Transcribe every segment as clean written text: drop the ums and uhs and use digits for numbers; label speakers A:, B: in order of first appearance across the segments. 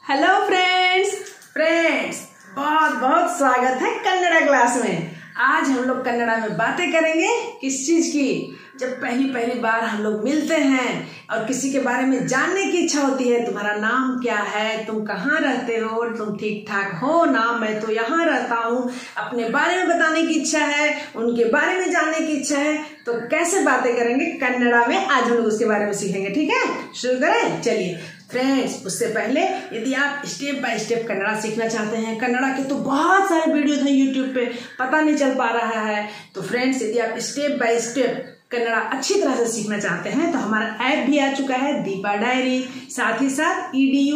A: Hello friends बहुत बहुत स्वागत है कन्नड़ा क्लास में। आज हम लोग कन्नड़ा में बातें करेंगे किस चीज की। जब पहली बार हम लोग मिलते हैं और किसी के बारे में जानने की इच्छा होती है, तुम्हारा नाम क्या है, तुम कहाँ रहते हो, तुम ठीक ठाक हो ना, मैं तो यहाँ रहता हूँ, अपने बारे में बताने की इच्छा है, उनके बारे में जानने की इच्छा है, तो कैसे बातें करेंगे कन्नड़ा में, आज हम लोग उसके बारे में सीखेंगे। ठीक है, शुरू करें। चलिए फ्रेंड्स, उससे पहले यदि आप स्टेप बाय स्टेप कन्नड़ा सीखना चाहते हैं, कन्नड़ा के तो बहुत सारे वीडियोज हैं यूट्यूब पे, पता नहीं चल पा रहा है, तो फ्रेंड्स यदि आप स्टेप बाय स्टेप कन्नड़ा अच्छी तरह से सीखना चाहते हैं तो हमारा ऐप भी आ चुका है दीपा डायरी, साथ ही साथ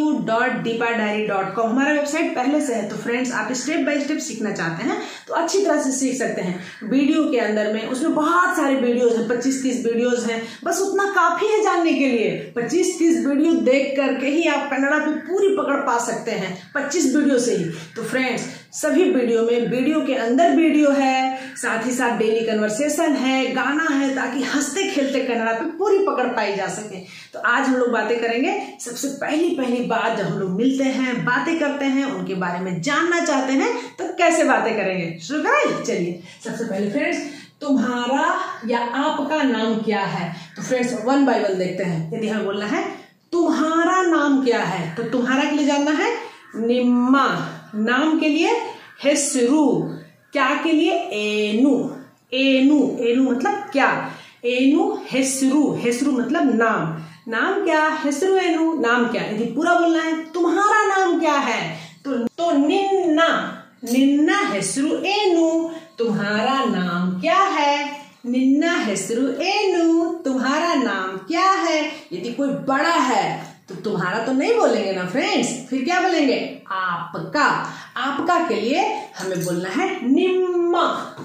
A: edu.deepadiary.com हमारा वेबसाइट पहले से है। तो फ्रेंड्स आप स्टेप बाय स्टेप सीखना चाहते हैं तो अच्छी तरह से सीख सकते हैं। वीडियो के अंदर में उसमें बहुत सारे वीडियोज हैं, 25-30 वीडियोज हैं, बस उतना काफी है जानने के लिए। 25-30 वीडियो देख करके ही आप कन्नड़ा पे पूरी पकड़ पा सकते हैं, 25 वीडियो से ही। तो फ्रेंड्स सभी वीडियो में वीडियो के अंदर वीडियो है, साथ ही साथ डेली कन्वर्सेशन है, गाना है, ताकि हंसते खेलते कन्नड़ा पे पूरी पकड़ पाई जा सके। तो आज हम लोग बातें करेंगे सबसे पहली बात, जब हम लोग मिलते हैं, बातें करते हैं, उनके बारे में जानना चाहते हैं तो कैसे बातें करेंगे। शुरू करें। चलिए सबसे पहले फ्रेंड्स, तुम्हारा या आपका नाम क्या है। तो फ्रेंड्स 1 बाय 1 देखते हैं। यदि हमें बोलना है तुम्हारा नाम क्या है, तो तुम्हारा के लिए जानना है निम्मा, नाम के लिए हेसरू, क्या के लिए एनु, एनु मतलब क्या, एनु हेसरू, हेसरू मतलब नाम, नाम क्या, हेसरू एनु नाम क्या। यदि पूरा बोलना है तुम्हारा नाम क्या है तो निन्ना, निन्ना हेसरू एनु, तुम्हारा नाम क्या है, निन्ना हेसरू एनु, तुम्हारा नाम क्या है। यदि कोई बड़ा है तो तुम्हारा तो नहीं बोलेंगे ना फ्रेंड्स, फिर क्या बोलेंगे, आपका। आपका के लिए हमें बोलना है निम्मा,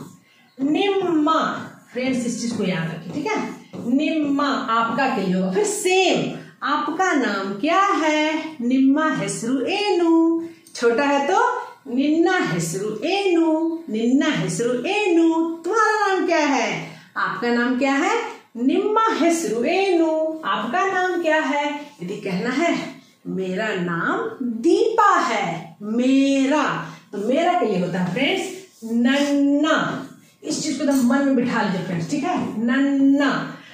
A: निम्मा। फ्रेंड्स इस चीज को याद रखिए, ठीक है, निम्मा आपका के लिए होगा। फिर सेम, आपका नाम क्या है, निम्मा हेसरू एनु, छोटा है तो निन्ना हेसरू एनु, निन्ना हेसरू एनु। तुम्हारा नाम क्या है, आपका नाम क्या है, निम्मा हेसरू एनु, आपका नाम क्या है। यदि कहना है मेरा नाम दीपा है, मेरा, तो मेरा के लिए होता है फ्रेंड्स नन्ना। इस चीज को तो मन में बिठा लीजिए फ्रेंड्स, ठीक है, नन्ना,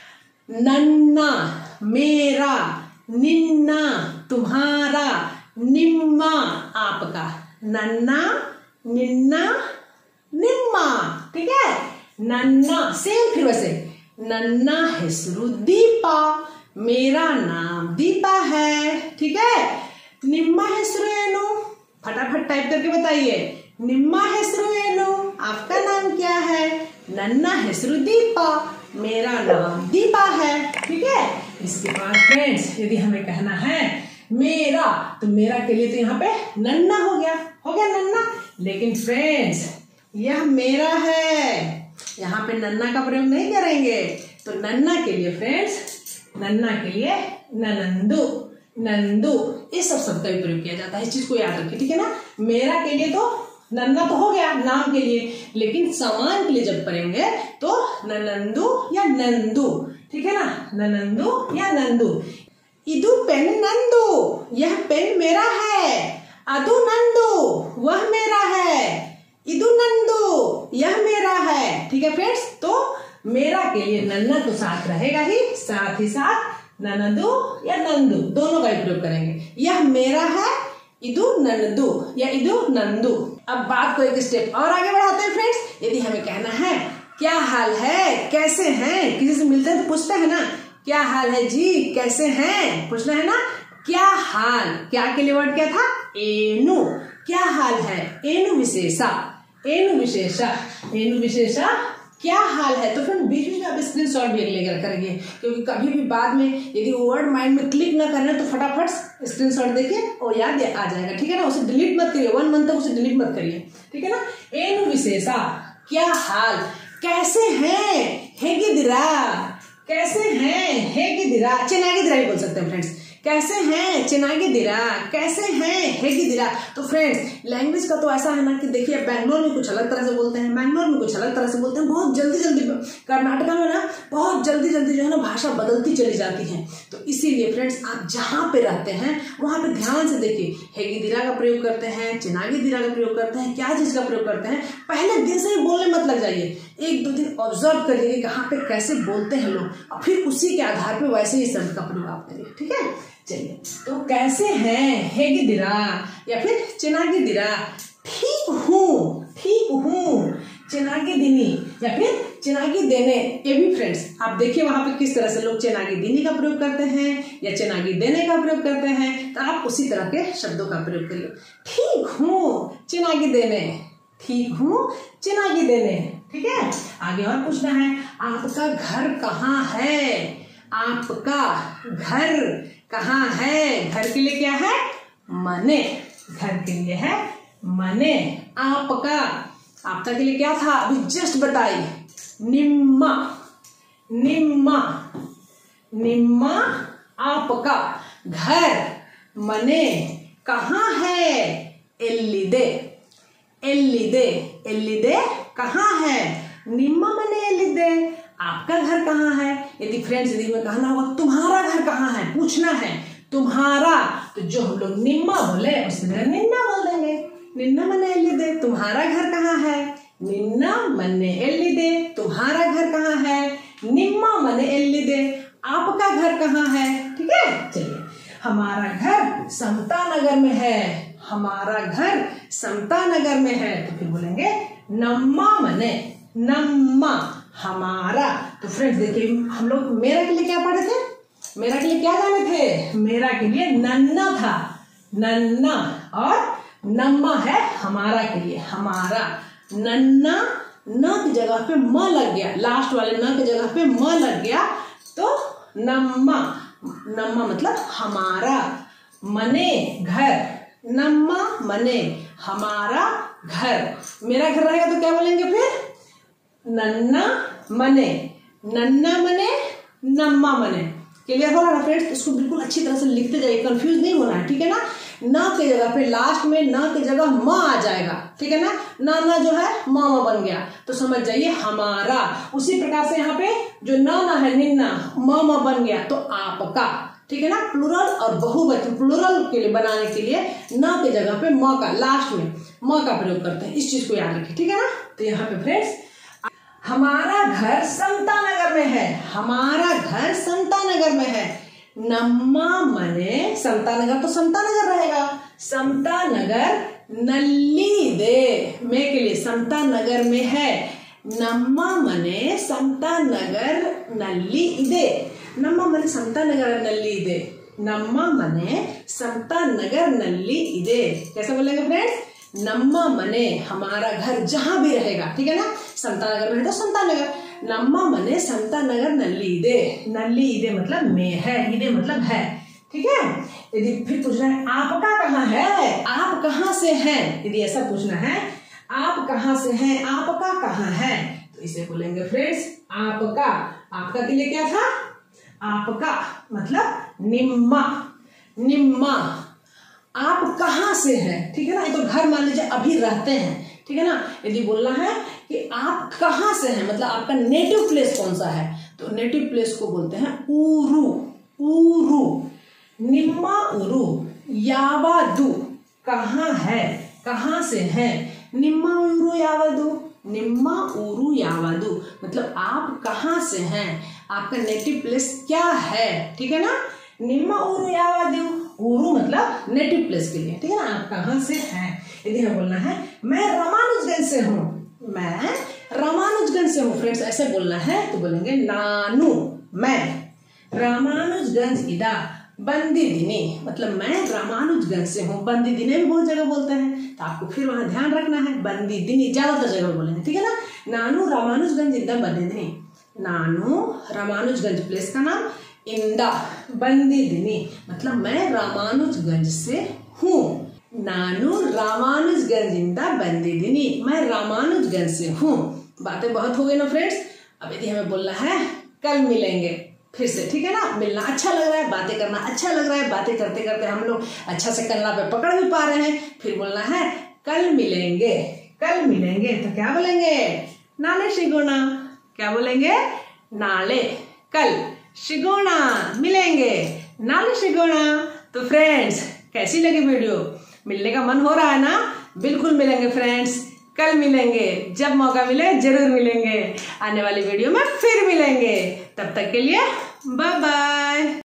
A: नन्ना मेरा, निन्ना तुम्हारा, निम्मा आपका, नन्ना निन्ना निम्मा, ठीक है, नन्ना। सेम फिर वैसे, नन्ना हेसरू दीपा, मेरा नाम दीपा है, ठीक है। निम्मा हेसरू एनु, फटाफट टाइप करके बताइए, निम्मा हेसरू एनु, आपका नाम क्या है, नन्ना हेसरू दीपा, मेरा नाम दीपा है, ठीक है। इसके बाद फ्रेंड्स यदि हमें कहना है मेरा, तो मेरा के लिए तो यहाँ पे नन्ना हो गया नन्ना। लेकिन फ्रेंड्स यह मेरा है, यहाँ पे नन्ना का प्रयोग नहीं करेंगे। तो नन्ना के लिए फ्रेंड्स, नन्ना के लिए ननंदू, नंदू, इस सब शब्द का भी प्रयोग किया जाता है, इस चीज को याद रखिए, ठीक है ना। मेरा के लिए तो नन्ना तो हो गया नाम के लिए, लेकिन समान के लिए जब करेंगे तो ननंदू या नंदू, ठीक है ना, ननंदू या नंदू। इदु पेन नंदू, यह पेन मेरा है, अदु नंदू, वह मेरा है, इदु नंदू, यह मेरा है, ठीक है फ्रेंड्स। तो मेरा के लिए नन्ना तो साथ रहेगा ही, साथ ही साथ ननदू या नंदू दोनों का प्रयोग करेंगे। यह मेरा है, इदु नंदू या इदु नंदू। अब बात को एक स्टेप और आगे बढ़ाते हैं फ्रेंड्स। यदि हमें कहना है क्या हाल है, कैसे हैं, किसी से मिलते हैं तो पूछते हैं ना, क्या हाल है जी, कैसे हैं, पूछना है ना, क्या हाल, क्या के लिए वर्ड क्या था, एनु, क्या हाल है, एनु विशेषा, एनु विशेषा, एनु विशेषा, क्या हाल है। तो फिर बीच में आप स्क्रीनशॉट भी लेकर करेंगे, क्योंकि कभी भी बाद में यदि वर्ड माइंड में क्लिक ना करना तो फटाफट स्क्रीनशॉट देखिए और याद आ जाएगा, ठीक है ना। उसे डिलीट मत करिए, 1 मंथ तक उसे डिलीट मत करिए, ठीक है ना। एनु विशेषा, क्या हाल, कैसे हैं, हेगिदिरा, कैसे हैं, हेगिदिरा, चेनागिदिरा भी बोल सकते हैं फ्रेंड्स। कैसे हैं चिनागी दिरा, कैसे हैं हेगी दिरा। तो फ्रेंड्स लैंग्वेज का तो ऐसा है ना कि देखिए बेंगलोर में कुछ अलग तरह से बोलते हैं, मैंगलोर में कुछ अलग तरह से बोलते हैं, बहुत जल्दी जल्दी कर्नाटका में ना बहुत जल्दी जल्दी जो है ना भाषा बदलती चली जाती है। तो इसीलिए फ्रेंड्स आप जहाँ पे रहते हैं वहाँ पे ध्यान से देखिए, हेगी दिरा का प्रयोग करते हैं, चिनागी दिरा का प्रयोग करते हैं, क्या चीज का प्रयोग करते हैं, पहले दिन से ही बोलने मत लग जाइए, 1-2 दिन ऑब्जर्व करिए कहाँ पे कैसे बोलते हैं लोग, और फिर उसी के आधार पे वैसे ही शब्द का प्रयोग आप करिए। ठीक है, चलिए तो कैसे हैं हेगी दिरा या फिर चिनागी दिरा, ठीक हूँ चिनागी दिनी या फिर चिनागी देने। ये भी फ्रेंड्स आप देखिए वहां पे किस तरह से लोग चिनागी दिनी का प्रयोग करते हैं या चिनागी देने का प्रयोग करते हैं, तो आप उसी तरह के शब्दों का प्रयोग करिए। ठीक हूँ चिनागी देने, ठीक हूँ चिनागी देने। ठीक है, आगे और पूछना है, आपका घर कहाँ है, आपका घर कहाँ है। घर के लिए क्या है, मने, घर के लिए है मने। आपका के लिए क्या था, अभी जस्ट बताई, निम्मा, निम्मा, निम्मा आपका घर मने कहाँ है, एल्लिदे, एल्लिदे, एल्लिदे कहाँ है, निम्मा मने एल्लिदे, आपका घर कहाँ है। यदि फ्रेंड्स यदि में कहना होगा तुम्हारा घर कहाँ है, पूछना है तुम्हारा, तो जो हम लोग निम्मा बोले उसकी जगह निन्ना बोल देंगे, निन्ना मने एल्लिदे, तुम्हारा घर कहाँ है, निन्ना मने एल्लिदे, तुम्हारा घर कहाँ है, निम्मा मने एल्लिदे, आपका घर कहाँ है। ठीक है, चलिए, हमारा घर समता नगर में है, हमारा घर समता नगर में है, तो फिर बोलेंगे नम्मा मने, नम्मा हमारा। तो फ्रेंड्स देखिए हम लोग मेरा के लिए क्या पढ़े थे, मेरा के लिए क्या जाने थे, मेरा के लिए नन्ना था, नन्ना, और नम्मा है हमारा के लिए, हमारा, नन्ना न की जगह पे म लग गया, लास्ट वाले न की जगह पे म लग गया, तो नम्मा, नम्मा मतलब हमारा, मने घर, नम्मा मने हमारा घर। मेरा घर रहेगा तो क्या बोलेंगे फिर, नन्ना मने, नन्ना मने नम्मा मने। क्लियर हो रहा है फ्रेंड्स, इसको बिल्कुल अच्छी तरह से लिखते जाइए, कंफ्यूज नहीं होना है। ठीक है ना, न के जगह पे लास्ट में न के जगह म आ जाएगा। ठीक है ना, न जो है म बन गया, तो समझ जाइए हमारा। उसी प्रकार से यहाँ पे जो न है निन्ना, म बन गया तो आपका। ठीक है ना, प्लूरल और बहुवचन, प्लूरल के लिए बनाने के लिए न के जगह पे म का, लास्ट में म का प्रयोग करते हैं, इस चीज को याद रखिए। ठीक है ना, तो यहाँ पे फ्रेंड्स हमारा घर समता नगर में है, हमारा घर समता नगर में है, नम्मा मने, समता नगर तो समता नगर रहेगा, समता नगर नल्ली दे, मैं के लिए समता नगर में है, नम्मा मने समता नगर नल्ली दे, नम्मा मने समता नगर नल्ली दे, नम्मा मने समता नगर नल्ली दे। कैसे बोलेंगे फ्रेंड्स, नम्मा मने हमारा घर जहां भी रहेगा। ठीक है ना, समता नगर में है तो समता नगर, नम्मा मने समता नगर नल्ली दे, नल्ली दे मतलब में है, इदे मतलब है। ठीक है, यदि फिर पूछना है आपका कहाँ है, आप कहाँ से हैं, यदि ऐसा पूछना है आप कहाँ से हैं, आपका कहाँ है, तो इसे बोलेंगे फ्रेंड्स आपका। आपका के लिए क्या था, आपका मतलब निम्मा, निम्मा, आप कहाँ से हैं। ठीक है ना, ये तो घर मान लीजिए अभी रहते हैं। ठीक है ना, यदि बोलना है कि आप कहाँ से हैं मतलब आपका नेटिव प्लेस कौन सा है, तो नेटिव प्लेस को बोलते हैं ऊरू, ऊरू, निम्मा ऊरू, यावादू कहाँ है, कहाँ से हैं, निम्मा ऊरू यावादू, निम्मा ऊरू यावादू मतलब आप कहाँ से हैं, आपका नेटिव प्लेस क्या है। ठीक है ना, निम्मा ऊरू यावादू, ऊरू मतलब नेटिव प्लेस के लिए। ठीक है ना, आप कहाँ से हैं। यदि हमें बोलना है मैं रामानुजगंज से हूँ, मैं रामानुजगंज से हूँ फ्रेंड्स, ऐसे बोलना है तो बोलेंगे नानू, मैं रामानुजगंज इदा बंदी दिनी मतलब मैं रामानुजगंज से हूँ। बंदी दिने भी बहुत जगह बोलते हैं, तो आपको फिर वहां ध्यान रखना है, बंदी दिनी ज्यादातर जगह बोलेंगे। ठीक है ना, नानू रामानुजगंज इदा बंदी दिनी, नानू रामानुजगंज प्लेस का नाम, इंदा बंदी दिनी मतलब मैं रामानुजगंज से हूँ, नानू रामानुजगंज इंदा बंदी दिनी मैं रामानुजगंज से हूँ। बातें बहुत हो गई ना फ्रेंड्स। अब यदि हमें बोलना है कल मिलेंगे, फिर से, ठीक है ना। मिलना अच्छा लग रहा है, बातें करना अच्छा लग रहा है, बातें करते करते हम लोग अच्छा से कन्ना पे पकड़ भी पा रहे हैं। फिर बोलना है कल मिलेंगे, कल मिलेंगे। तो क्या बोलेंगे? नाले शिगोना। क्या बोलेंगे? नाले, कल, शिगोना, मिलेंगे, नाले शिगोना। तो फ्रेंड्स, कैसी लगी वीडियो? मिलने का मन हो रहा है ना? बिल्कुल मिलेंगे फ्रेंड्स, कल मिलेंगे, जब मौका मिले जरूर मिलेंगे। आने वाली वीडियो में फिर मिलेंगे। तब तक के लिए बाय बाय।